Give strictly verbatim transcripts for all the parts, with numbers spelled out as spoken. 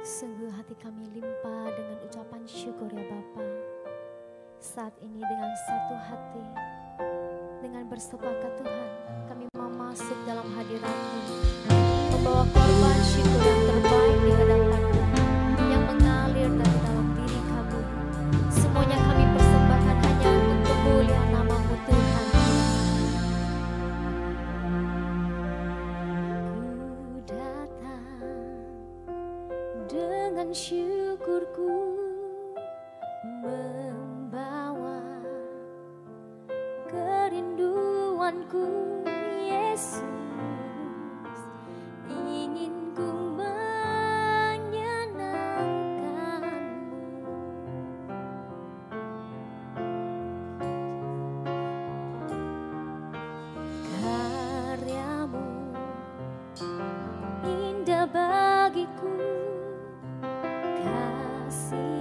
Sungguh hati kami limpah dengan ucapan syukur ya Bapa. Saat ini dengan satu hati, dengan bersepakat Tuhan, kami mau masuk dalam hadirat-Mu, membawa korban syukur yang terbaik di hadapan-Mu, yang mengalir dari dalam diri kami. Semuanya kami persembahkan hanya untuk kemuliaan nama-Mu Tuhan. Ku datang dengan syukurku, membawa kerinduanku, Yesus. Ingin ku menyenangkan-Mu. Karya-Mu indah bagiku, kasih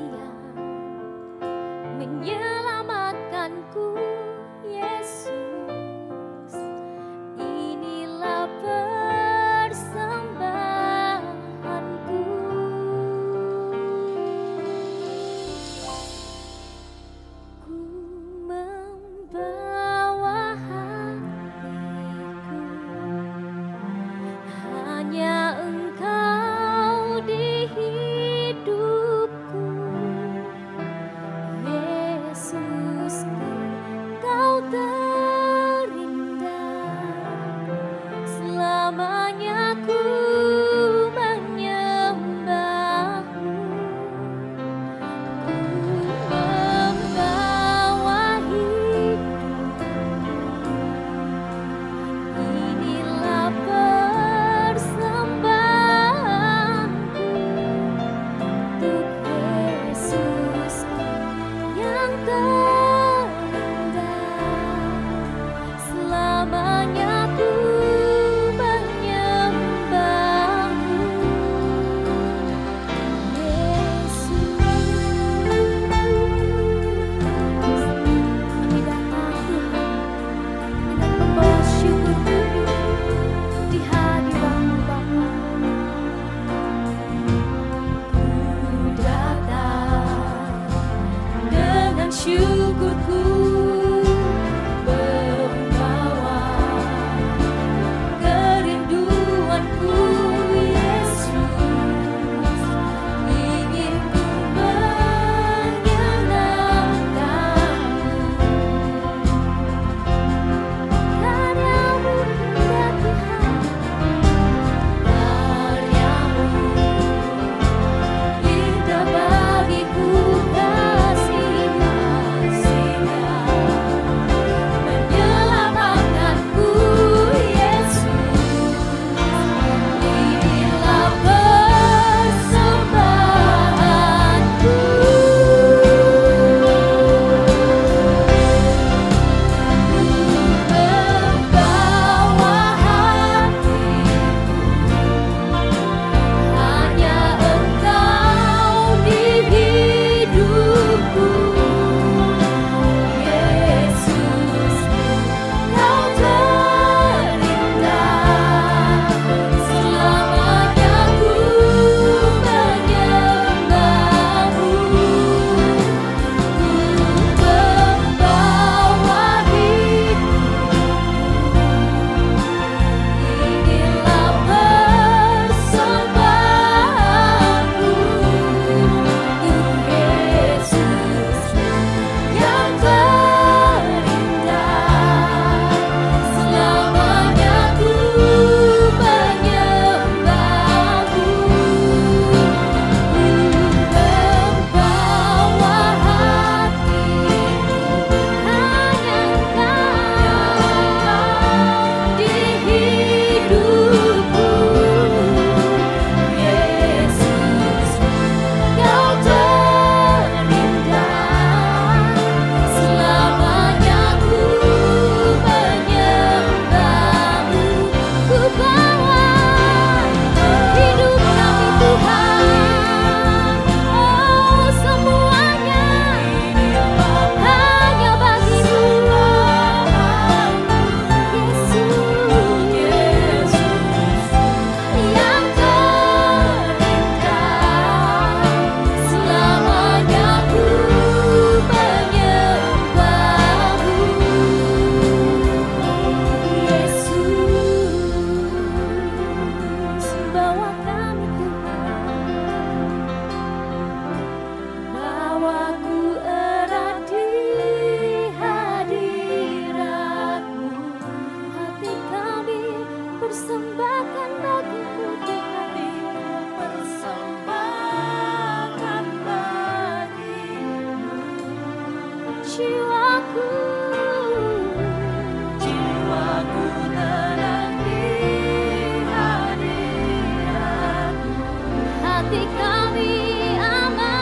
hati kami aman.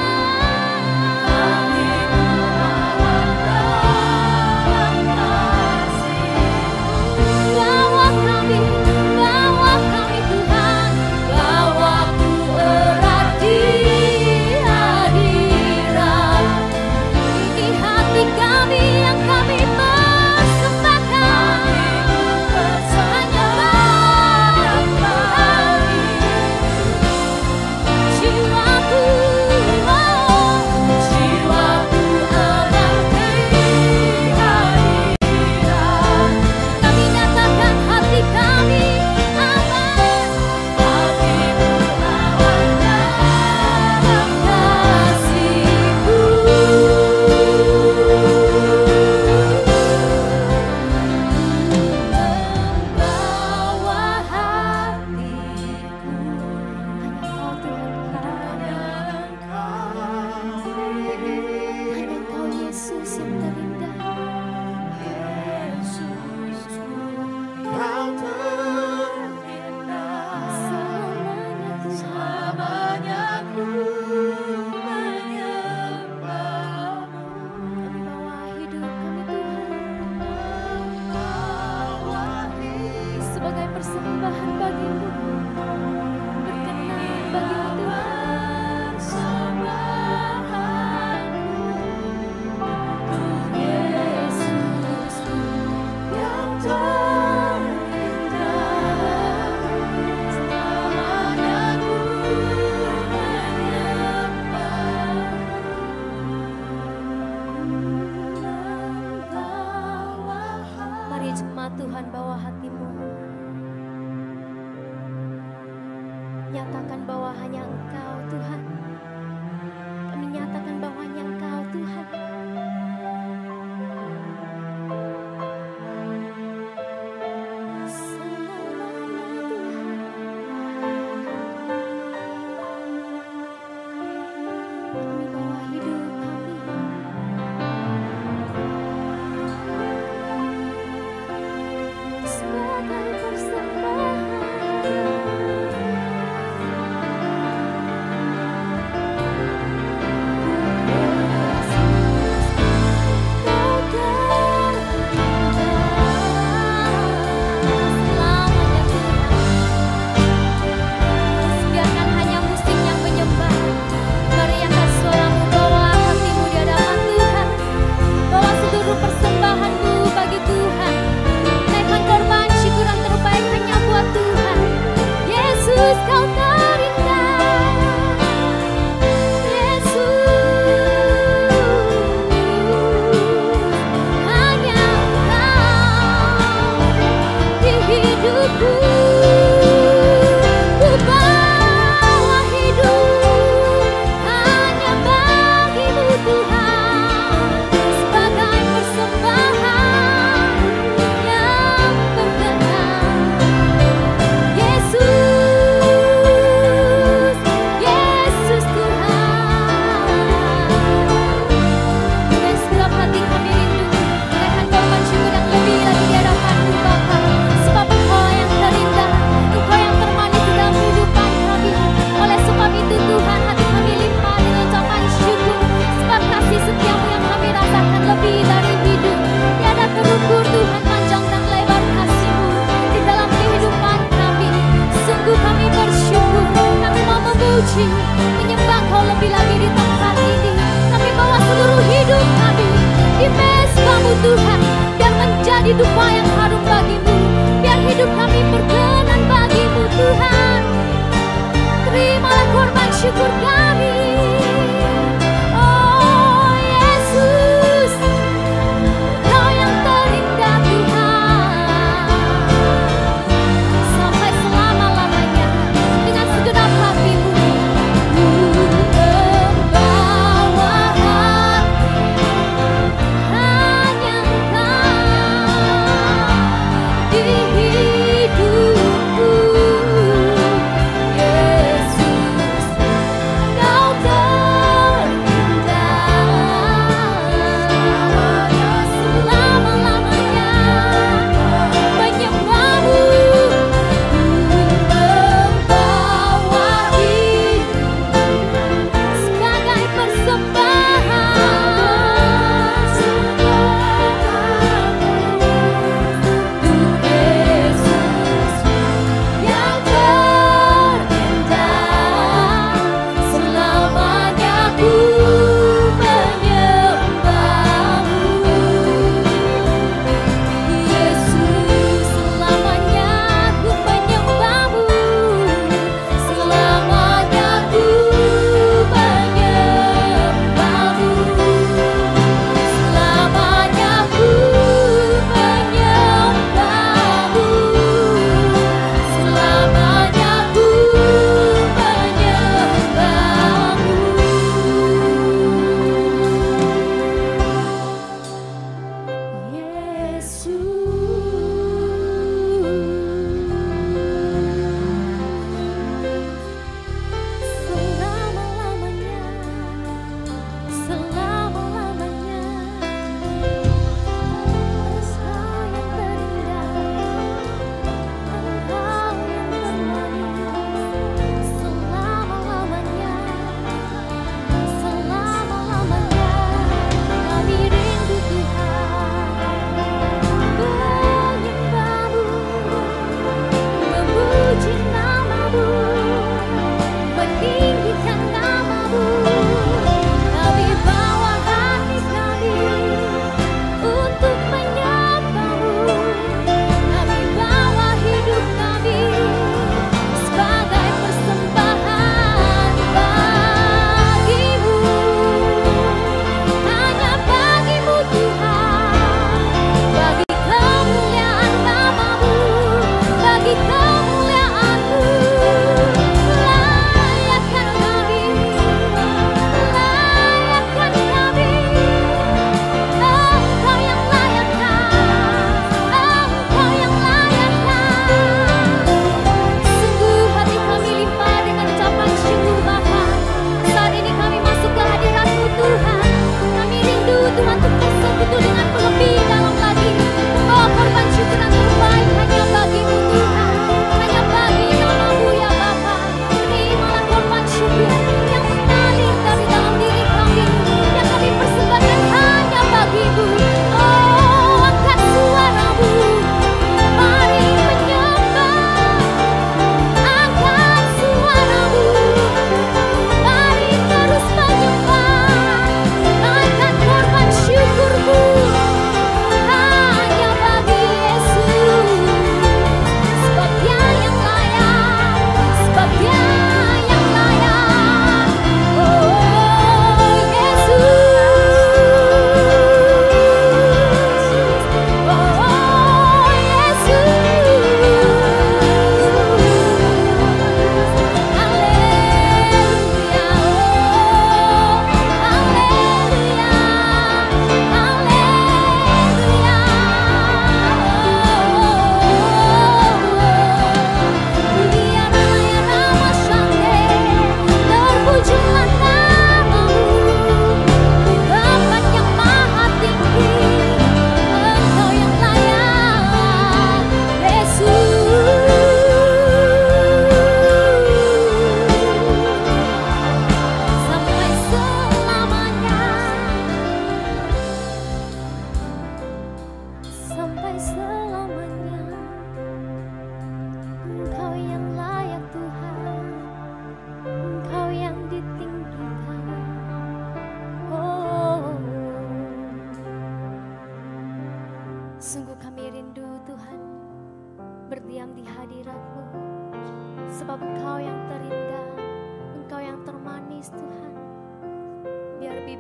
Bawa kami, bawa kami Tuhan, bawa ku erat di hadirat. Ini hati kami yang kami persembahkan, hanya kami. Jiwaku, oh, jiwaku aman di hadirat. Kami nyatakan hati kami aman, hatimu aman dalam kasih-Mu. Membawa hatiku, hanya Engkau Yesus yang terindah. Selamanya kami bawa hidup kami Tuhan, sebagai persembahan bagi-Mu, berkenan bagi-Mu Tuhan. Yesus yang terindah, selamanya ku menyembah. Mari jemaat Tuhan, bawa hatimu, nyatakan bahwa hanya Engkau Tuhan. Kami nyatakan bahwa hanya Engkau Tuhan. Kami bawa hidup kami sebagai persembahan. Biarkan hanya musik yang menyembah. Mari angkat suaramu, bawa hatimu di hadapan Tuhan. Bawa seluruh persembahanmu bagi Tuhan. Naikkan korban syukuran terbaik hanya buat Tuhan. Yesus, Kau terindah. Yesus, hanya Engkau di hidupku. Ku bawa hidup hanya bagi-Mu Tuhan, sebagai persembahan yang berkenan. Yesus, Yesus Tuhan. Dan setiap hati kami rindu naikkan korban syukur yang lebih lagi di hadapan-Mu Bapa. Sebab Engkau yang terindah, Engkau yang termanis dalam kehidupan kami. Oleh sebab itu Tuhan, hati kami limpah dengan ucapan syukur. Sebab kasih setia-Mu yang kami rasakan lebih dari hidup. Tiada terukur Tuhan panjang dan lebar kasih-Mu di dalam kehidupan kami. Sungguh kami bersyukur, kami mau memuji, menyembah Kau lebih lagi di tempat ini. Kami bawa seluruh hidup kami di mezbah-Mu Tuhan, biar menjadi dupa yang harum bagi-Mu, biar hidup kami berkenan bagi-Mu Tuhan. Terimalah korban syukur kami. Oh Yesus, Kau yang terindah Tuhan. Sampai selama-lamanya dengan segenap hatimu. Ku membawa hati hanya Engkau di hidupku. Yesus,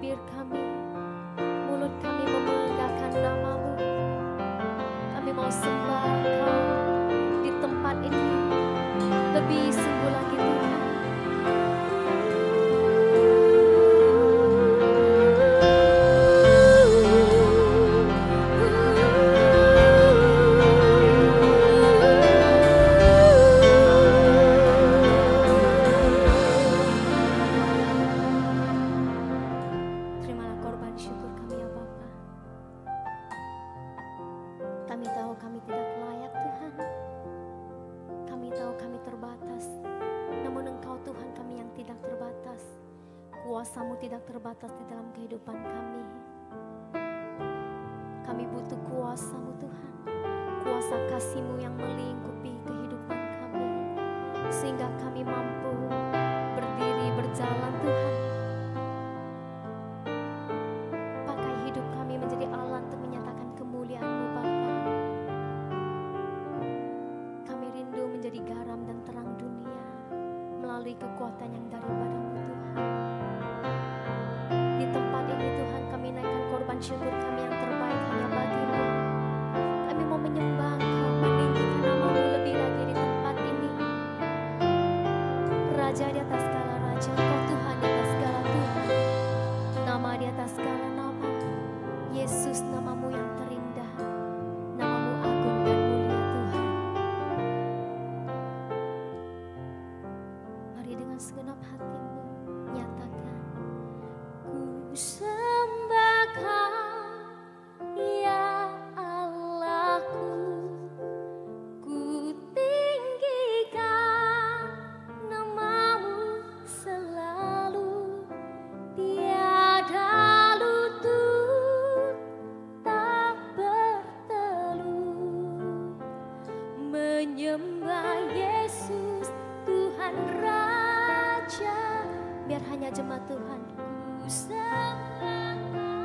bibir kami, mulut kami membanggakan nama-Mu. Kami mau sembah Engkau di tempat ini lebih sungguh lagi Tuhan. Terimalah korban syukur kami ya Bapa. Kami tahu kami tidak layak Tuhan. Kami tahu kami terbatas. Namun Engkau Tuhan kami yang tidak terbatas. Kuasa-Mu tidak terbatas di dalam kehidupan kami. Kami butuh kuasa-Mu Tuhan. Kuasa kasih-Mu yang melingkupi kehidupan kami. Sehingga kami mampu berdiri berjalan Tuhan. Pakai hidup kami menjadi alat untuk menyatakan kemuliaan-Mu Bapa. Kami rindu menjadi garam dan terang dunia melalui kekuatan yang daripada-Mu Tuhan. Di tempat ini Tuhan kami naikkan korban syukur kami yang terbaik hanya bagi-Mu. Kami mau menyembah Engkau, meninggikan nama-Mu lebih lagi di tempat ini. Raja di atas segala raja, Engkau Tuhan di atas segala Tuhan. Nama di atas segala nama. Yesus nama-Mu yang terindah. Nama-Mu agung dan mulia Tuhan. Mari dengan segenap hatimu nyatakan. Ku sembah Kau, ya Allahku. Ku tinggikan nama-Mu selalu. Tiada lutut tak bertelut menyembah Yesus Tuhan Raja. Biar hanya jemaat Tuhan. Ku sembah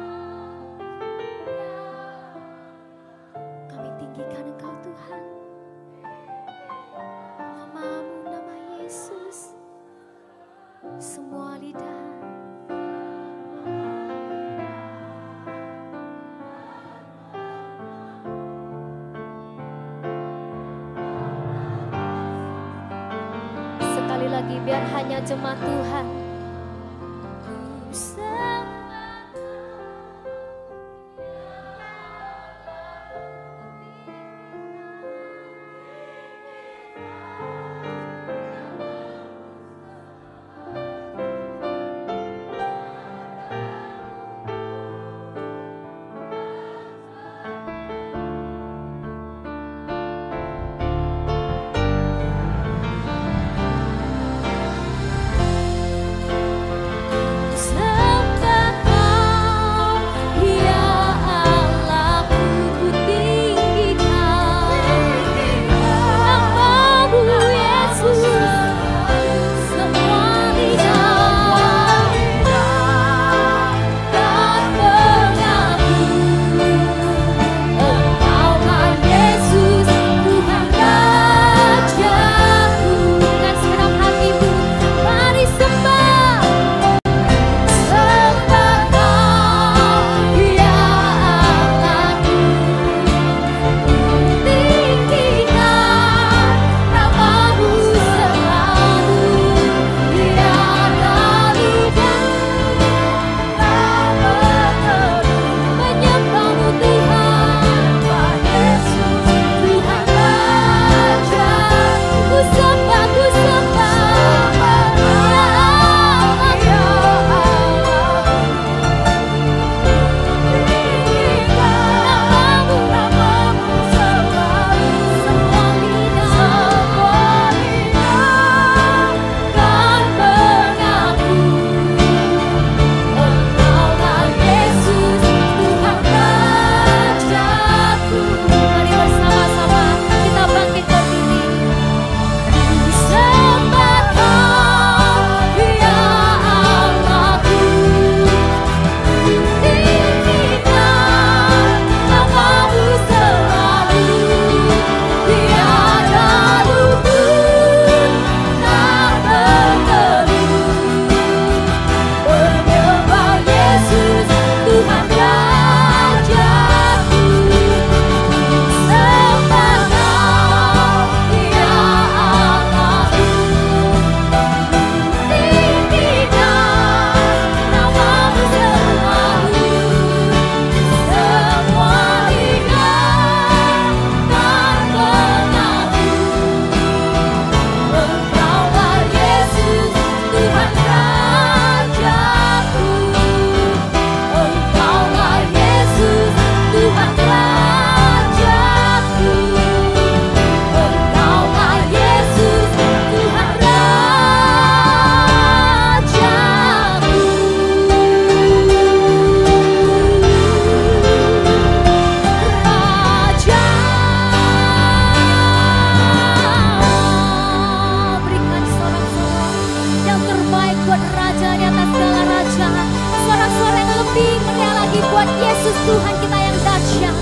Kau. Kami tinggikan Engkau Tuhan. Nama-Mu, nama Yesus. Semua lidah sekali lagi biar hanya jemaat Tuhan. Ku sembah Tuhan kita yang dahsyat.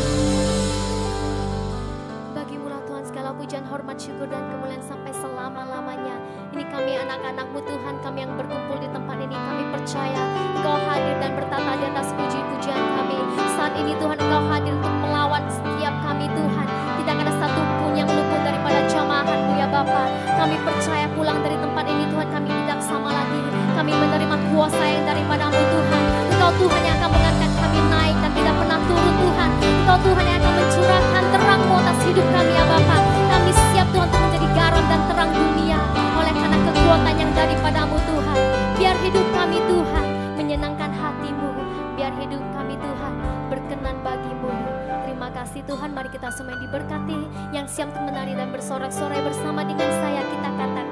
Bagimulah Tuhan segala pujian, hormat, syukur dan kemuliaan sampai selama-lamanya. Ini kami anak-anak-Mu Tuhan, kami yang berkumpul di tempat ini, kami percaya Engkau hadir dan bertata di atas puji-pujian kami. Saat ini Tuhan Engkau hadir untuk melawat setiap kami Tuhan. Tidak ada satu pun yang luput daripada jamahan-Mu ya Bapa. Kami percaya pulang dari tempat ini Tuhan, kami tidak sama lagi. Kami menerima kuasa yang daripada-Mu Tuhan. Engkau Tuhan yang akan mengangkat kami naik dan tidak pernah turun Tuhan. Engkau Tuhan yang akan mencurahkan terang-Mu atas hidup kami ya Bapa. Kami siap Tuhan untuk menjadi garam dan terang dunia oleh karena kekuatan yang daripada-Mu Tuhan. Biar hidup kami Tuhan menyenangkan hati-Mu. Biar hidup kami Tuhan berkenan bagi-Mu. Terima kasih Tuhan, mari kita semua yang diberkati, yang siap untuk menari dan bersorak-sorai bersama dengan saya, kita katakan